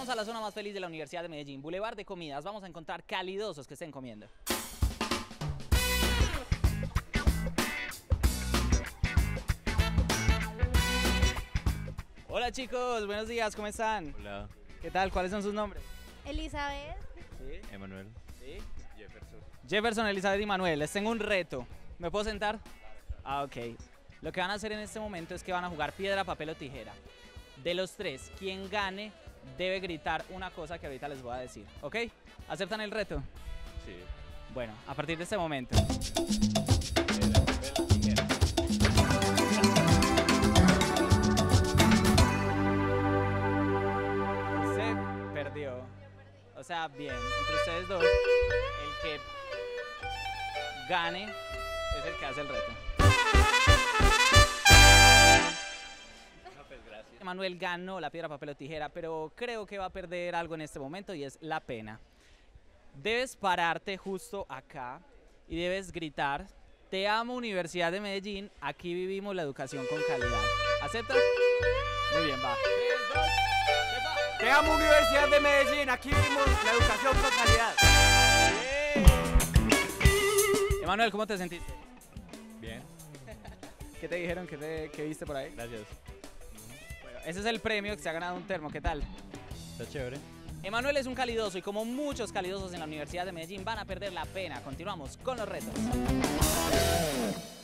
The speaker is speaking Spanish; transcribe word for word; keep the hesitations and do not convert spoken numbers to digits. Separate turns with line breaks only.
Llegamos a la zona más feliz de la Universidad de Medellín, Boulevard de Comidas. Vamos a encontrar calidosos que estén comiendo. Hola chicos, buenos días, ¿cómo están?
Hola.
¿Qué tal? ¿Cuáles son sus nombres?
Elizabeth.
Sí.
Emanuel.
Sí.
Jefferson.
Jefferson, Elizabeth y Manuel. Les tengo un reto. ¿Me puedo sentar? Ah, ok. Lo que van a hacer en este momento es que van a jugar piedra, papel o tijera. De los tres, quien gane debe gritar una cosa que ahorita les voy a decir. ¿Ok? ¿Aceptan el reto?
Sí.
Bueno, a partir de este momento.
Piedra, papel, tijera.
Se perdió. O sea, bien, entre ustedes dos, el que gane es el que hace el reto.
No, pues gracias.
Manuel ganó la piedra, papel o tijera, pero creo que va a perder algo en este momento y es la pena. Debes pararte justo acá y debes gritar: te amo Universidad de Medellín, aquí vivimos la educación con calidad. ¿Aceptas? Muy bien, va. tres, dos, ¡epa!
Te amo Universidad de Medellín, aquí vivimos la educación con calidad.
Bien. Emanuel, ¿cómo te sentiste?
Bien.
¿Qué te dijeron? ¿Qué, te, qué viste por ahí?
Gracias.
Bueno, ese es el premio que se ha ganado un termo. ¿Qué tal?
Está chévere.
Emanuel es un calidoso y como muchos calidosos en la Universidad de Medellín van a perder la pena. Continuamos con los retos.